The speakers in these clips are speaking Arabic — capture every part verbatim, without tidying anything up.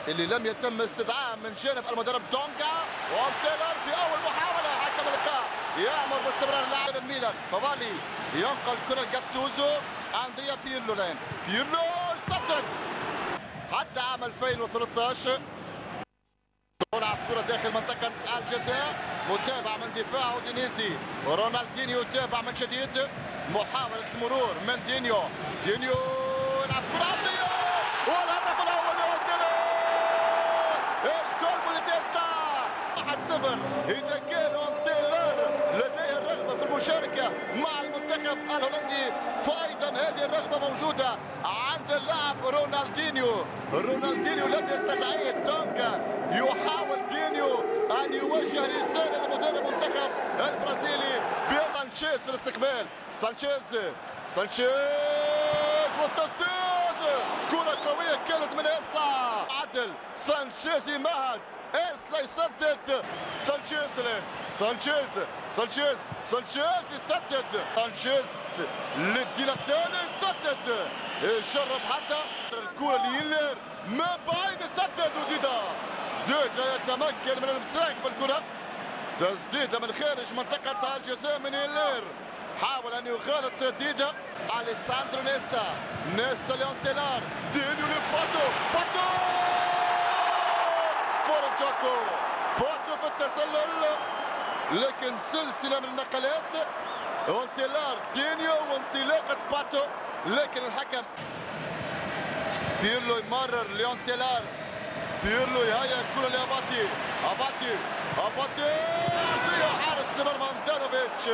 اللي لم يتم استدعاء من جانب المدرب دونجا. وانتيلر في اول محاوله حكم اللقاء يامر باستمرار اللاعب ميلان. بافالي ينقل كره لجاتوزو. اندريا بيرلو لين بيرلو يسدد. حتى عام ألفين وثلاثة عشر تلعب كره داخل منطقه الجزاء. متابعه من دفاع اودينيزي. رونالدينيو يتابع من جديد. محاوله المرور من دينيو. دينيو يلعب كره عرضيه والهدف الاول لأونتيلر. الجول بوديتيستا واحد صفر. اذا كان أونتيلر لديه الرغبه في المشاركه مع المنتخب الهولندي فايضا هذه الرغبه موجوده عند اللاعب رونالدينيو. رونالدينيو لم يستدعيه دونجا. يحاول دينيو ان يوجه رساله لمدرب المنتخب البرازيلي بسانشيز في الاستقبال. سانشيز سانشيز والتسديد. كره قويه كانت من اسلا. عدل سانشيز يمهد. اسلا يسدد. سانشيز سانشيز سانشيز سانشيز يسدد. سانشيز للديناتالي يسدد. يجرب حتى الكره ليلر من بعيد يسدد. وديدا ديدا يتمكن من الامساك بالكره. تسديده من خارج منطقه الجزاء من هيلر. حاول ان يخالط ديدا. اليساندرو نيستا. نيستا لأونتيلر. دينيو لباتو. باتو فور جاكو. باتو في التسلل لكن سلسله من النقلات. أونتيلر دينيو وانطلاقه باتو لكن الحكم. بيرلو يمرر لأونتيلر. بيرلو يهيئ الكره لاباتي. اباتي اباتي ضيع حارس مرمى اندانوفيتش.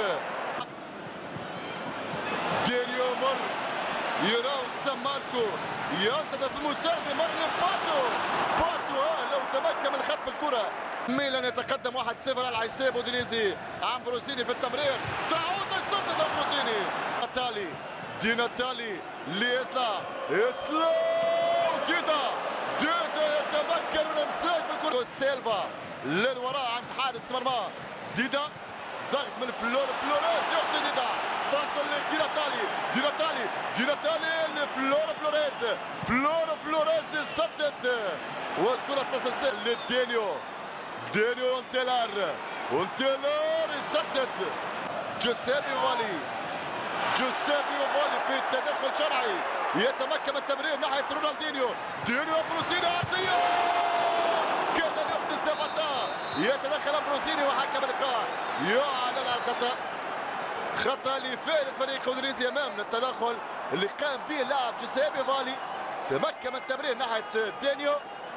دينيو مر يراو سان ماركو يلتقط في المساعدة. مر لباتو. باتو لو تمكن من خطف الكرة. ميلان يتقدم واحد صفر على حساب اودينيزي. امبروسيني في التمرير. تعود يسدد امبروسيني. ناتالي دي ناتالي لإسلا. إسلا ديدا ديدا يتمكن من الامساك بالكرة. سيلفا للوراء عند حارس مرمى. ديدا ضغط من فلور فلوريز يخطي ديدا. تصل لديناتالي ديناتالي ديناتالي لفلور فلوريز. فلور فلوريز يسدد والكرة تصل لدينيو. دينيو أونتيلر. أونتيلر يسدد. جوزيبي فالي. جوزيبي فالي في تدخل شرعي يتمكن من التمرير ناحية رونالدينيو. دينيو بروسيني عرضية كاد أن يخطي ساباتا. يتدخل بروسيني وحكم اللقاء يعلن على الخطأ. خطأ لفائدة فريق اودينيزي امام التدخل اللي قام به اللاعب جوزيبي فالي. تمكن من التمرير ناحية دينيو.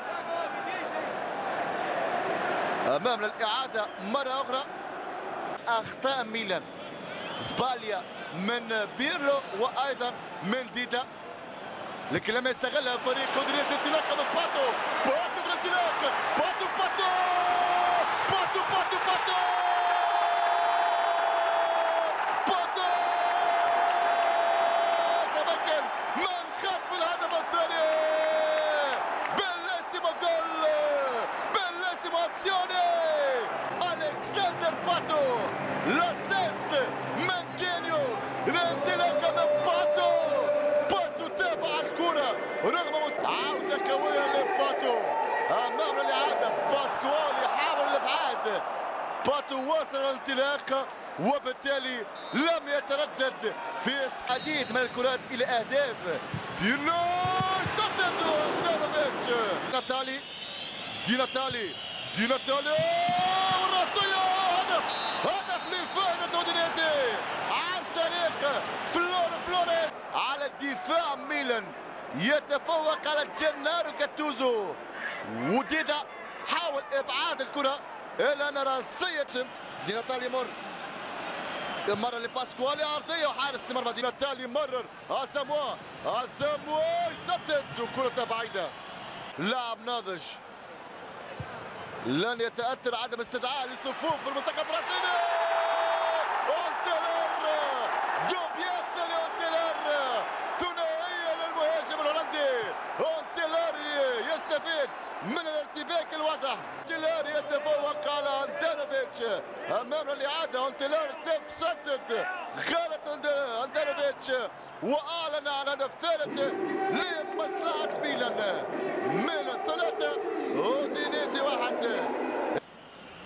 امامنا الاعادة مرة اخرى. اخطاء ميلان. زباليا من بيرلو وايضا من ديدا لكن لما يستغلها فريق اودينيزي. انطلاقة من باتو. باتو في الانطلاق. باتو باتو باتو باتو باتو باتو تمكن من خطف الهدف الثاني. بلاسيمو جول. بلاسيمو ازيوني. الكسندر باتو. لاسيست من دينيو. الانطلاقه من باتو. باتو تابع الكره رغم عوده قويه لباتو. امام الاعاده باسكوال يحاول الابعاد. باتو واصل الانطلاق وبالتالي لم يتردد في عديد من الكرات الى اهداف. بيرلو يسدد. أندانوفيتش. ناتالي دي ناتالي دي ناتالي والراسية. هدف هدف لفائدة اودينيزي عن طريق فلور فلوريز. على الدفاع ميلان يتفوق على جنارو جاتوزو. وديدا حاول ابعاد الكرة الى ان راسية دي ناتالي مر. مرة لباسكوالي عرضية وحارس مرمى دي ناتالي مرر. اساموا اساموا يسدد وكرة بعيدة. لاعب ناضج لن يتأثر عدم استدعاء لصفوف المنتخب البرازيلي. أونتيلر دوبيات لأونتيلر. ثنائية للمهاجم الهولندي. أونتيلر يستفيد من الارتباك الواضح. أونتيلر يتفوق على أندانوفيتش. أمامنا الإعادة. أونتيلر تسدد. غلط أندانوفيتش واعلن عن هدف ثالث لمصلحه ميلان. ميلان ثلاثه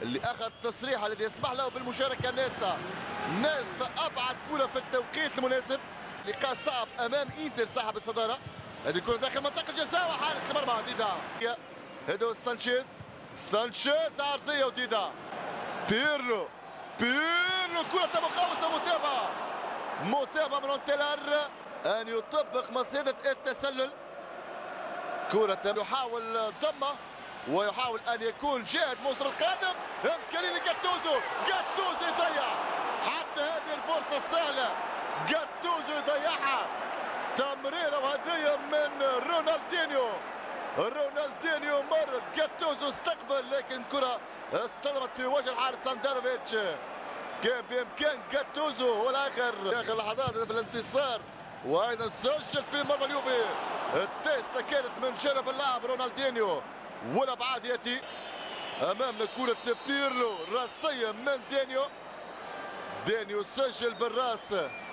اللي اخذ تصريح الذي يسمح له بالمشاركه. نيستا نيستا ابعد كره في التوقيت المناسب. لقاء صعب امام انتر صاحب الصداره. هذه الكره داخل منطقه الجزاء وحارس المرمى ديدا. هدو سانشيز سانشيز عرضيه وديدا بيرلو بيرلو كره مقاوسه متابعه متابعه من اونتيلار ان يطبق مصيده التسلل. كرة يحاول ضمه ويحاول ان يكون جاهد موسم القادم. امكانيه لجاتوزو جاتوزو يضيع حتى هذه الفرصه السهله. جاتوزو يضيعها. تمريره وهديه من رونالدينيو. رونالدينيو مر جاتوزو استقبل لكن كرة اصطدمت في وجه الحارس اندروفيتش. كان بامكان جاتوزو هو الاخر داخل لحظات في الانتصار وايضا سجل في مرمى اليوفي. التيستا كانت من جانب اللاعب رونالدينيو والابعاد ياتي امامنا كرة بيرلو راسية من دانيو. دانيو سجل بالراس.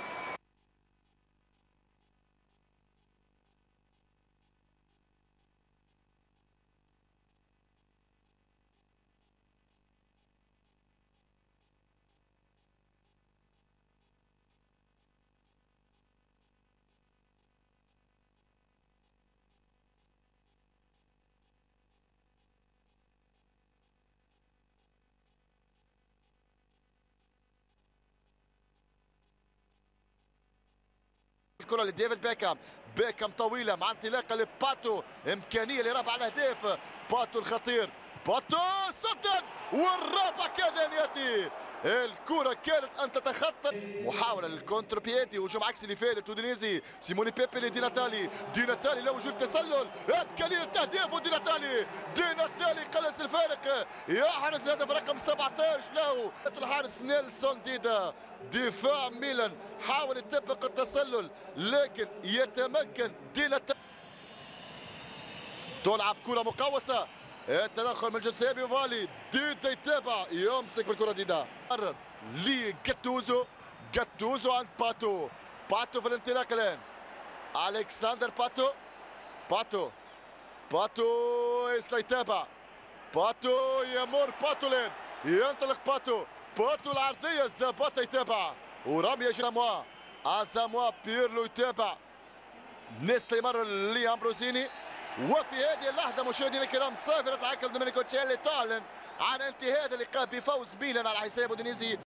الكرة لديفيد بيكام. بيكام طويلة مع انطلاقة لباتو. إمكانية لربع الأهداف. باتو الخطير. باتو سدد والرابع كاد أن يأتي. الكرة كانت أن تتخطى. محاولة للكونتر بياتي. هجوم عكسي لفارس ودينيزي. سيموني بيبي لدي ناتالي. دي ناتالي لا وجود تسلل. إمكانية التهديف ودي ناتالي. دي ناتالي قلص الفارق. يحرز الهدف رقم سبعة عشر له الحارس نيلسون ديدا. دفاع ميلان حاول يطبق التسلل لكن يتمكن دي ناتالي. تلعب كرة مقوسة. التدخل من جسابي فالي. ديدا يتابع يمسك بالكرة ديدا. قرر لجاتوزو. جاتوزو عند باتو. باتو في الانطلاق الآن. ألكسندر باتو. باتو باتو يسلا يتابع. باتو يمر باتو الآن. ينطلق باتو. باتو العرضية زاباتا يتابع ورمية جاموا. أزاموا بيرلو يتابع. نيستا يمر لأمبروزيني. وفي هذه اللحظة مشاهدينا الكرام صافرة الحكم دومينيكو تشيلي تعلن عن انتهاء اللقاء بفوز ميلان على حساب اودينيزي.